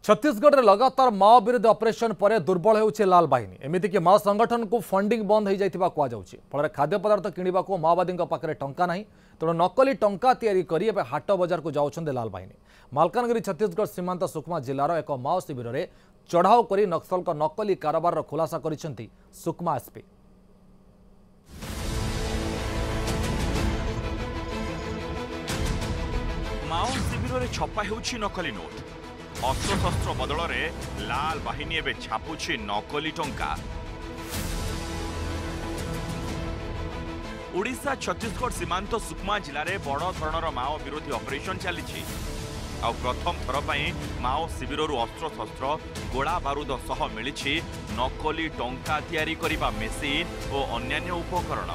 छत्तीसगढ़ में लगातार माओ विरोधी ऑपरेशन पर दुर्बल होउछे लाल बाहिनी। एमिति कि माओ संगठन को फंडिंग बंद हो जाइथिबा कुआ जाउछे। फल खाद्य पदार्थ किणवा को माओवादी पाखे टंका नहीं, तेणु नकली टंका तैयारी करी एबे हाट बजार को जाउछन्ते लाल बाहिनी। मालकानगिरी छत्तीसगढ़ सीमांत सुकमा जिलार एक माओ शिविर में चढ़ाऊ करी नक्सल का नकली कारोबार खुलासा करिसेंती सुकमा एसपी। माओ शिविर में छपा होउछि नकली नोट। अस्त्रशस्त्र बदल में लाल बाहिनी एवं छापुछि नकली टंका। ओडिशा छत्तीसगढ़ सीमांत सुकमा जिले में बड़ धरणर माओ विरोधी ऑपरेशन चली। प्रथम थर पर माओ शिविर अस्त्रशस्त्र गोला बारूद सह मिली नकली टंका तैयारी करिबा मेसिन और अन्यान्य उपकरण।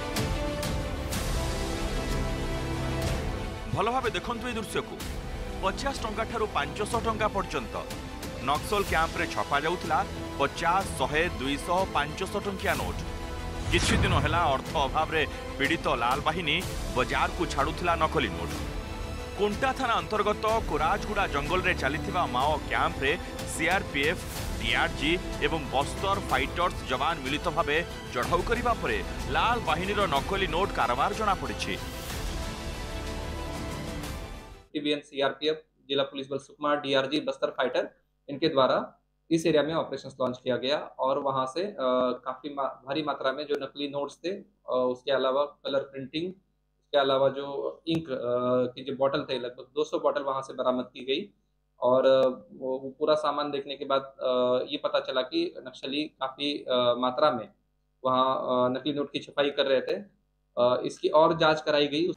भल भाव देखंतु ए दृश्य को 50 टंका ठारू 500 टंका पर्यंत नक्सल कैंप रे छपा जाउथला 50, 100, 200, 500 टंकिया नोट। किछि दिन हैला अर्थ अभाव रे पीड़ित लाल बाहिनी बाजार को छाड़ुथला नकली नोट। कोंटा थाना अंतर्गत कोराजगुड़ा जंगल रे चलीथिबा माओ कैंप रे सीआरपीएफ, डीआरजी एवं बस्तर फाइटर्स जवान मिलित भावे चढ़ाऊ करिबा परे लाल बाहिनीर नकली नोट कारोबार जना पड़िछि। टीबीएन, सीआरपीएफ, जिला पुलिस बल सुकमा, डीआरजी, बस्तर फाइटर, इनके द्वारा इस एरिया में ऑपरेशन लॉन्च किया गया और वहां से काफी भारी मात्रा में जो नकली नोट्स थे, उसके अलावा कलर प्रिंटिंग, उसके अलावा जो इंक की जो बॉटल थे, लगभग 200 बॉटल वहां से बरामद की गई। और वो पूरा सामान देखने के बाद ये पता चला कि नक्सली काफी मात्रा में वहाँ नकली नोट की छपाई कर रहे थे। इसकी और जांच कराई गई।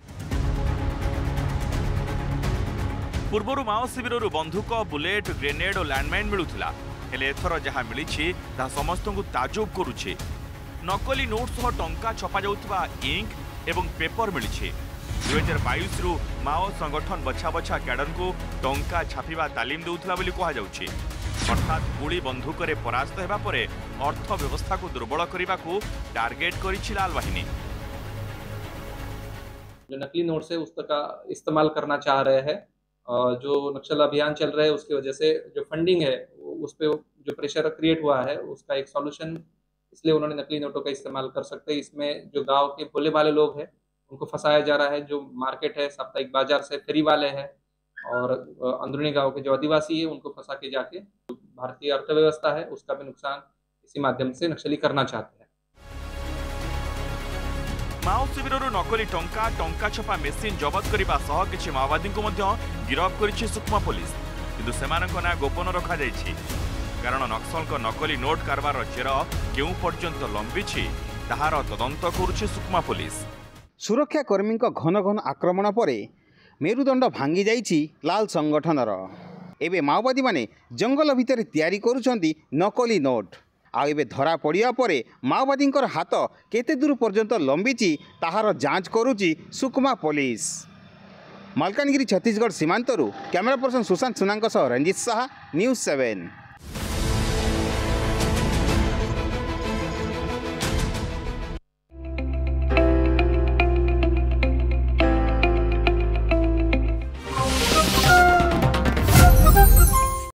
पूर्वर माओ शिविर बंधुक, बुलेट, ग्रेनेड और लैंडमाइन मिलूला, हेले एथर जहाँ मिली समस्त को ताजुब करुछे। नकली नोट सह टंका छपा जाउथबा इंक एवं पेपर मिली। 2022 रु माओ संगठन बछा बछा कैडर को टंका छापिबा तालीम देउथला बोली कहा जाउछे। अर्थात गुड़ी बंधुक रे परास्त हेबा परे अर्थ व्यवस्था को दुर्बल करने को टार्गेट करिछि लाल बाहिनी। जो नकली नोट से उसका इस्तेमाल करना चाह रहे हैं, जो नक्सल अभियान चल रहा है उसकी वजह से जो फंडिंग है उस पर जो प्रेशर क्रिएट हुआ है, उसका एक सॉल्यूशन इसलिए उन्होंने नकली नोटों का इस्तेमाल कर सकते हैं। इसमें जो गांव के भोले वाले लोग हैं उनको फंसाया जा रहा है। जो मार्केट है, साप्ताहिक बाजार से फेरी वाले हैं और अंदरूनी गांव के जो आदिवासी है उनको फंसा के जाके भारतीय अर्थव्यवस्था है उसका भी नुकसान इसी माध्यम से नक्सली करना चाहते हैं। माओ शिविर नकली टंका, टंका छपा मेसिन जबत करने सह किछि माओवादी को गिरफ करिछि सुकमा पुलिस। किंतु सेमानक ना गोपन रखा जाइछि, कारण नक्सल को नकली नोट कारबार चेर केउ पर्यंत लंबिछि ताहार तदंत करुछि सुकमा पुलिस। सुरक्षाकर्मी घन घन आक्रमण पर मेरुदंड भांगी जाइछि लाल संगठनर। एबे माओवादी माने जंगल भितर तैयारी करुछंती नकली नोट। आबे धरा पड़िया परे माओवादी हाथ केते दूर पर्यंत लंबिची ताहार जांच करुची सुकमा पुलिस। मालकानगिरी छत्तीसगढ़ सीमांतरू कैमरा पर्सन सुशांत सुनांक सह रंजित साहा, न्यूज़ 7।